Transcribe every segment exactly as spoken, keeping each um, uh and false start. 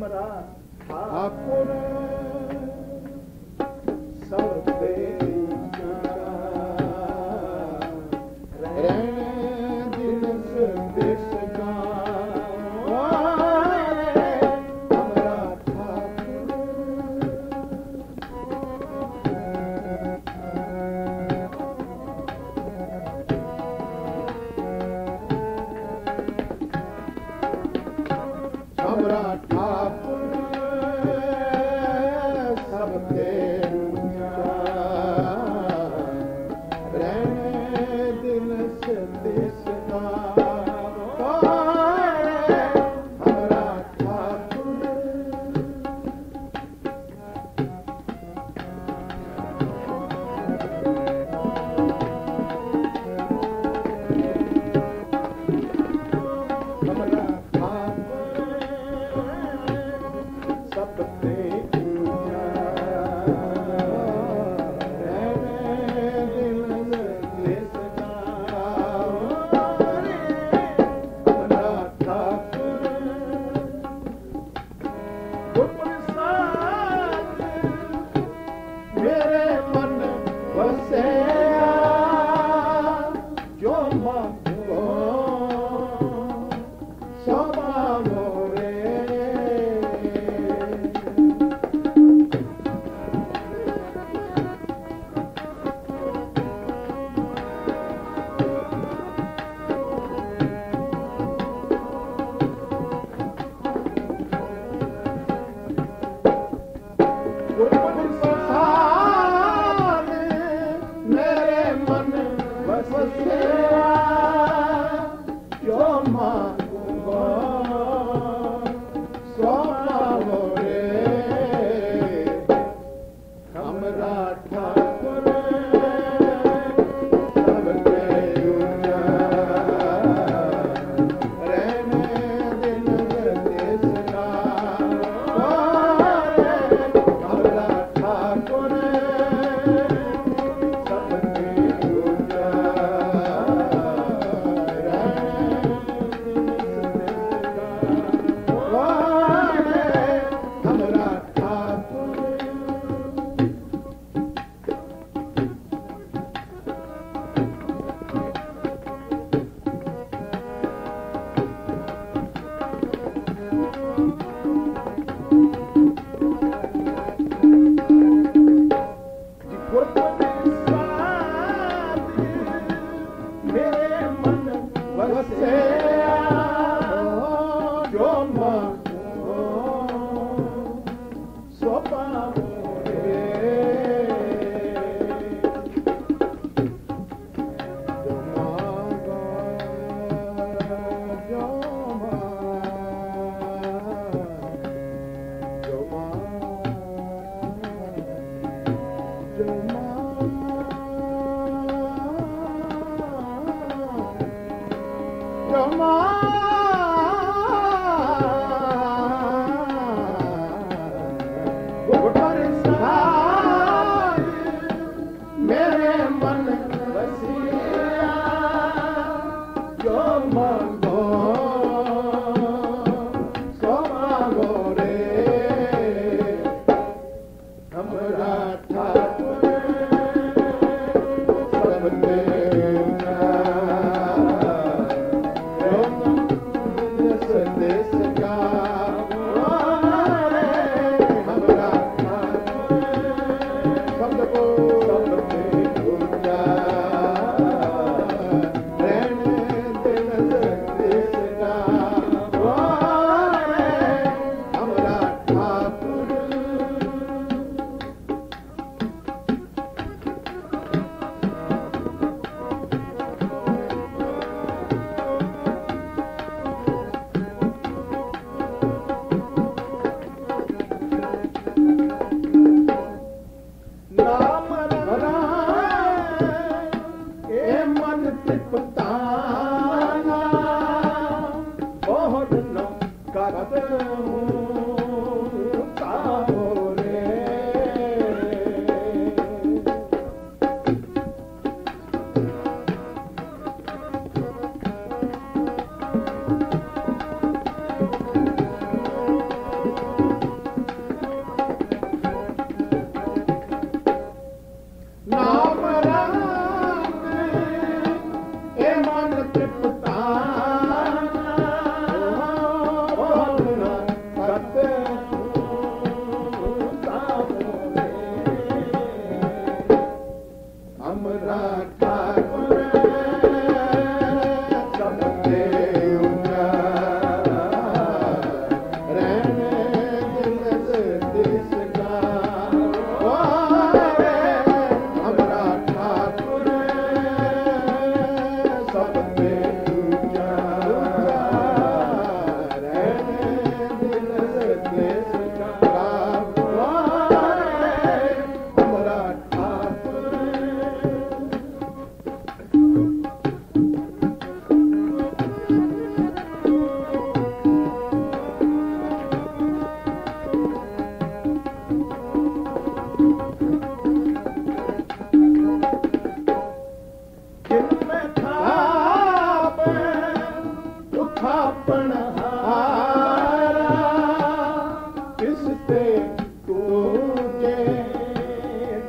हमरा ठाकुर सब ते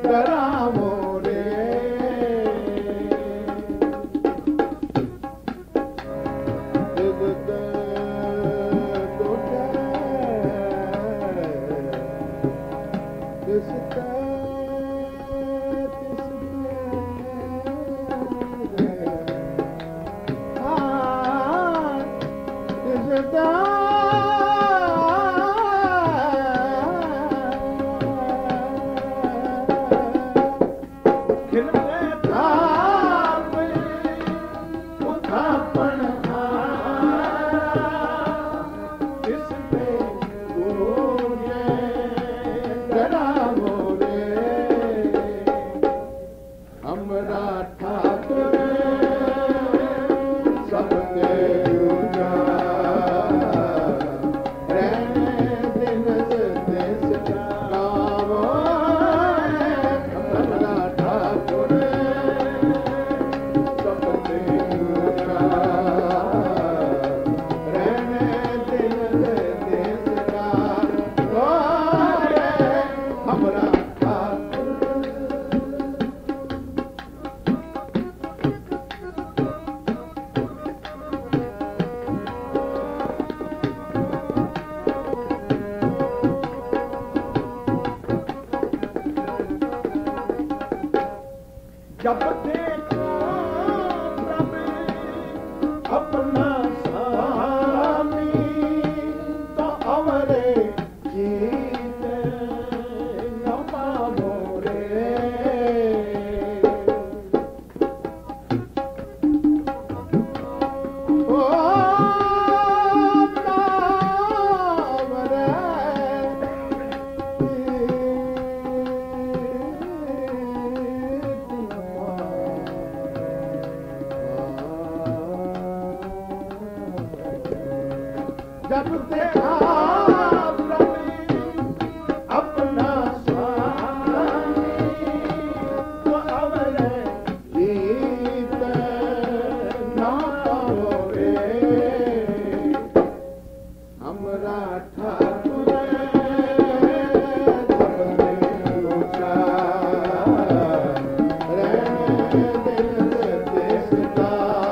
करावो रे जगत टूटे तिसते जब देखो प्रभु अपना स्वामी तो अवरे जीत न पावो रे ओ पावरे जब देखा अपना स्वामी तो अवरे जीत ना पावो रे हमरा ठाकुर सबने ऊंचा रहने दिल देश का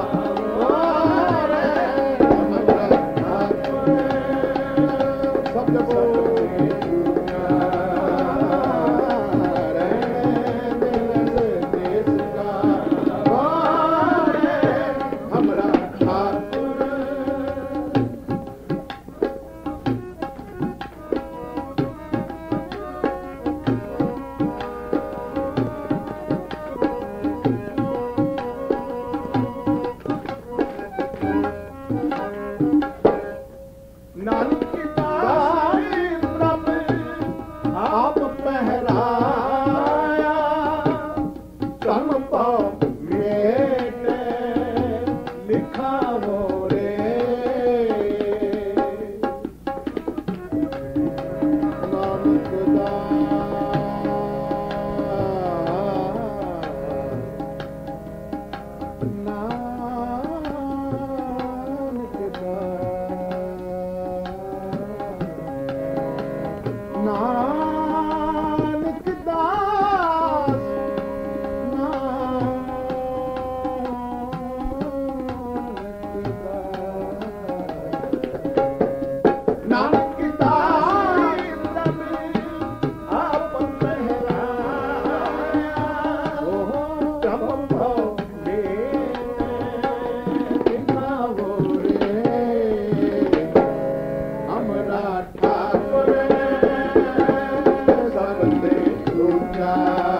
आप पहराया कम पाओ मेरे लिखा हो रे नानक नानक दास नानक दास आप पहराया कम पाओ मेरा हो रे हमरा ठाकुर सबने ऊंचा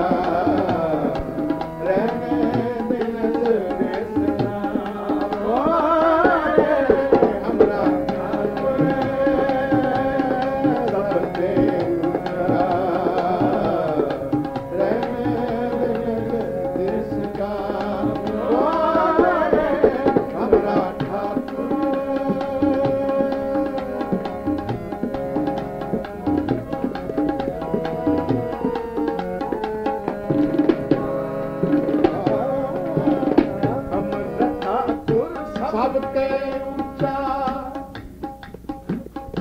रहने दिल देश का हमरा ठाकुर सबने ऊंचा रहने दिल देश का हमरा ठाकुर सबके ऊंचा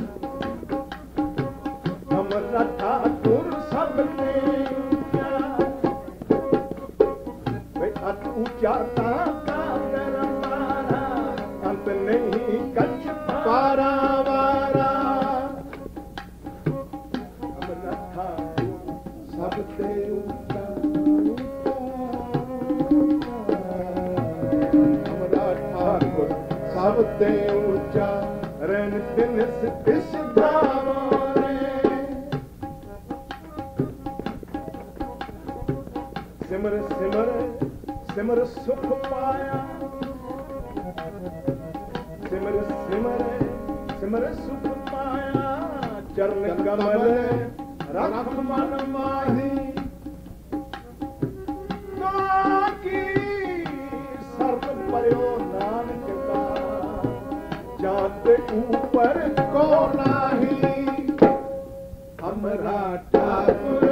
हमरा ठाकुर सबके ऊंचा जाता का दरबारा अंत नहीं कछ पारा वारा हमरा ठाकुर सब ते ऊंचा हमरा ठाकुर सब ते ऊंचा रन दिन इस धामों रे सिमर सिमर सिमर सुख पाया सिमर सिमर सिमर सुख पाया चरण कमल रख मन माही ताकि सर्व पर्यो नानक का जाते ऊपर को नाही हमरा ठाकुर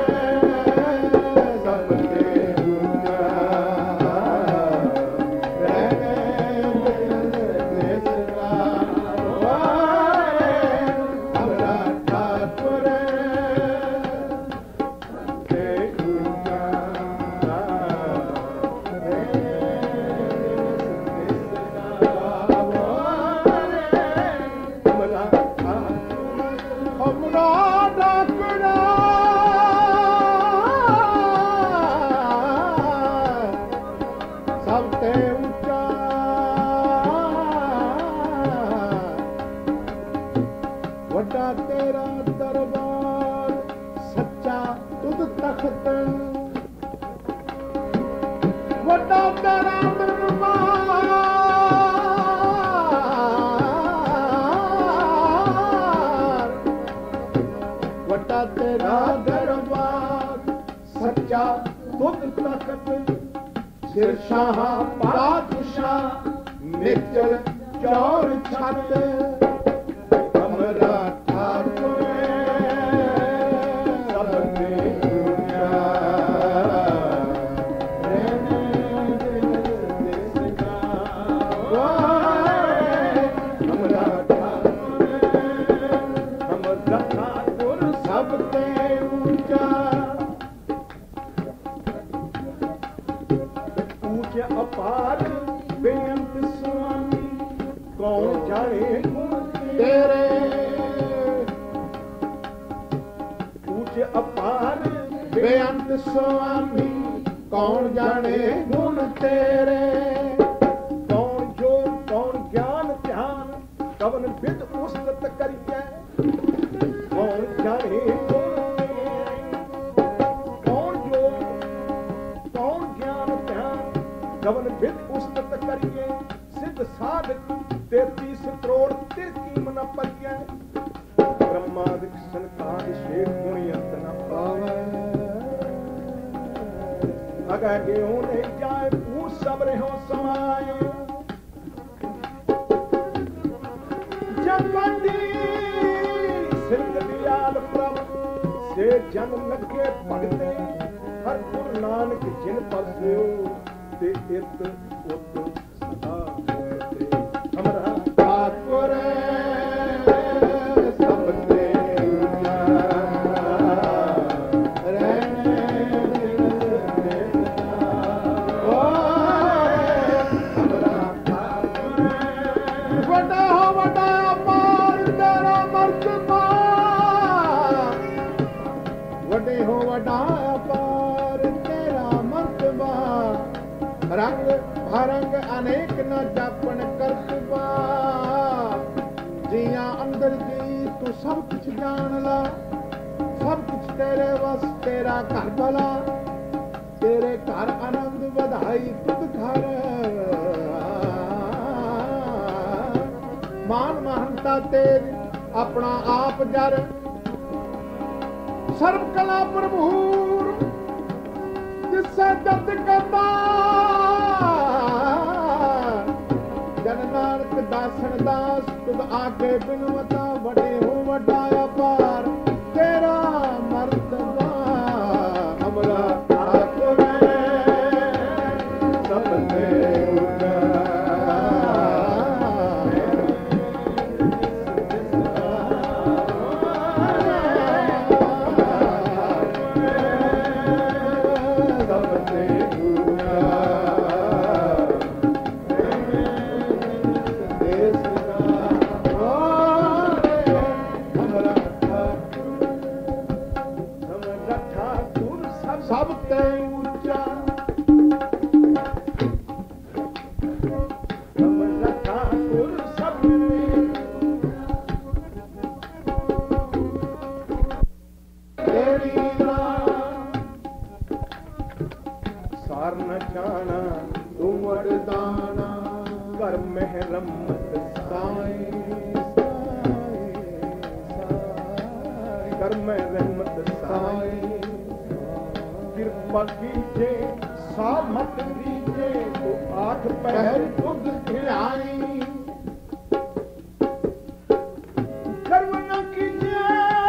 शाह बादशाह निचल चौर छत हमरा ठाकुर सब ते ऊंचा हमरा ठाकुर हमरा ठाकुर सब ते ऊंचा अपार बेअंत स्वामी कौन जाने गुण तेरे ऊंचे अपार बेअंत स्वामी कौन जाने गुण तेरे कौन जोर कौन ज्ञान ध्यान कवन विद उस्तत करिए कौन जाने गुण कौन जोर कौन ज्ञान ध्यान गवन विद उस्तत करिए सिद्ध साधक तैतीस करोड़ तेती मन परिए ब्रह्मादिक संतान शेख गुणी अंत न पावे अगर गेहूं नहीं जाए पूछ सब रहो समाए जगती सिंह दयाल प्रभु से जन्म लगे पढ़ते हर गुरु नानक जिन पर से ते इत उत सदा होते हमरा ठाकुर सब ते ऊंचा रहने हमरा ठाकुर वडा हो वडा अपार तेरा मर्तबा वडे हो वडा अपार तेरा मर्तबा रंग भरंग अनेक न जापन करतबा जिया अंदर जी तू सब कुछ जान ला सब कुछ तेरे वस तेरा घर भला तेरे घर आनंद बधाई तुद घर मान महंता तेज अपना आप जर सर्व कला प्रभुर जिससे दर्द करता जन नानक दासन दास तुद आगे बिनवता वडे हो वडा अपार तेरा मर्तबा हमरा ठाकुर सब ते ऊंचा सब ते ऊंचा ऊंचा हमरा ठाकुर सब तेरी राह सार न जाना तू वरदाना कर महरमत साई कर में रहमत साई कृपा कीजे सामत दीजे तो आठ पैर खुद खिलाई गर्व न कीजिए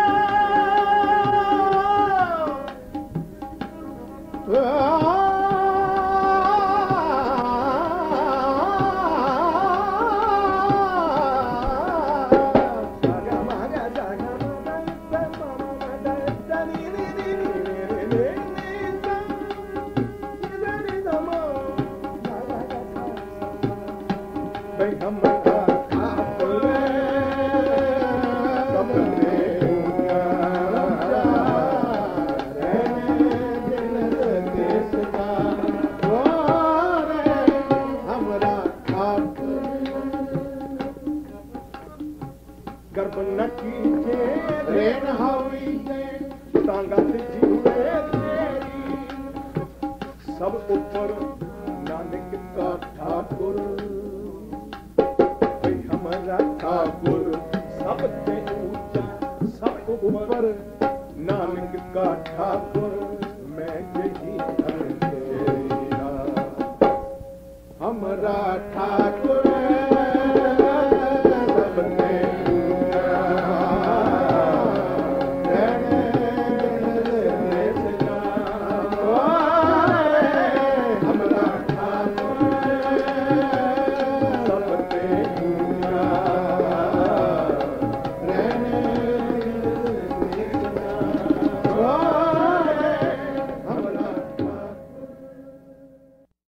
गर्भ न कीजे रेन हावी तांगा ते जीवे तेरी सब ऊपर नानक का ठाकुर भाई हमारा ठाकुर सब ते ऊंचा सब ऊपर नानक का ठाकुर